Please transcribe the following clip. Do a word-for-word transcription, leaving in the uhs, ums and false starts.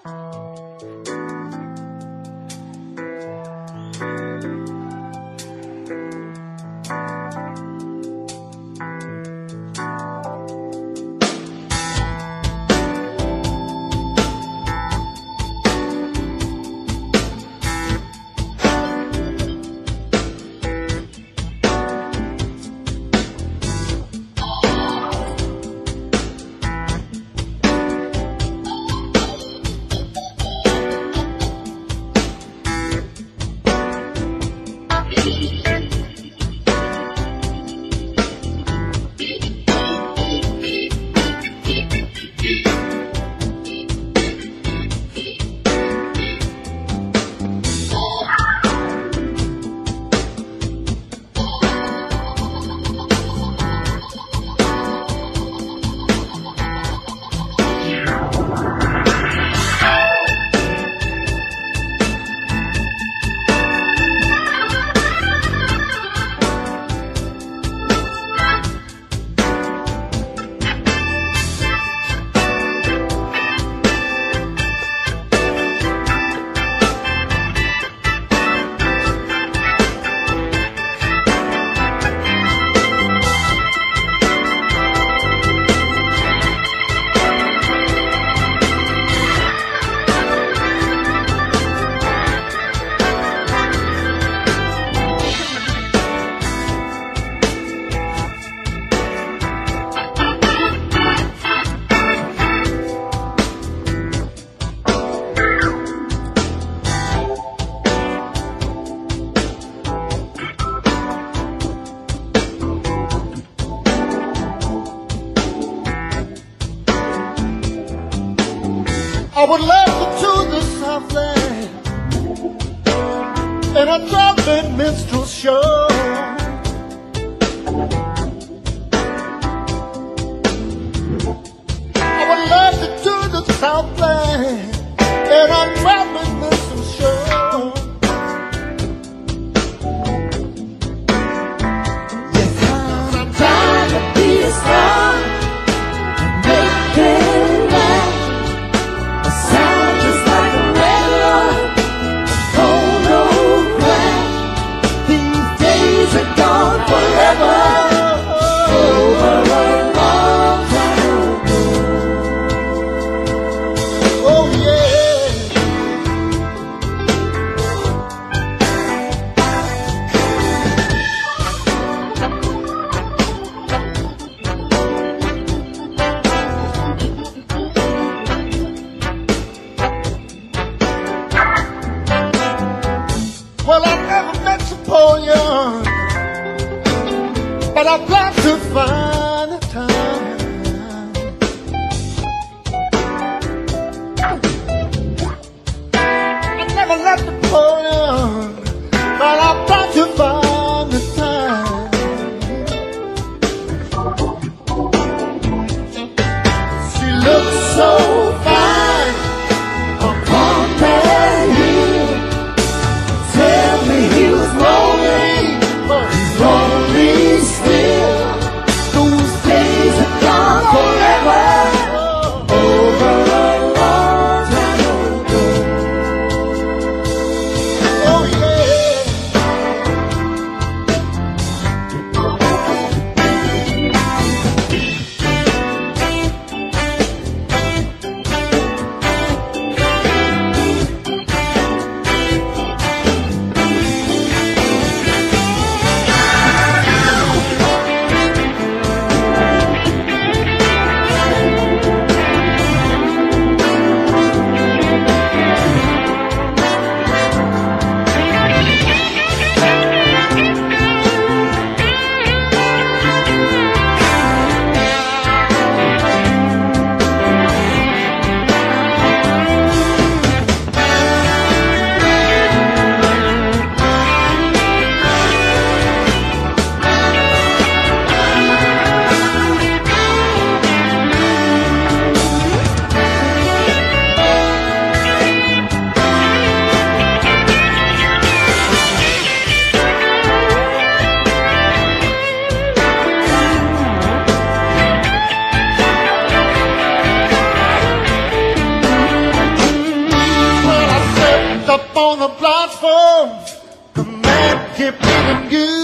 I would love to the Southland in a traveling minstrel show. I would love to do the Southland in a traveling minstrel show. Yes, I'm trying to be a star and make it laugh. A sound just like a red cold old crash. These days are gone forever. Over a long time ago. Oh yeah. Well, I've never met Napoleon, but I've got to find a time. I never met Napoleon, but I've got to find the time. She looks so fine upon that hill. Tell me he was lonely, but he's lonely still. Those days are gone forever. Over a long time ago. Oh yeah. for the man kept giving you.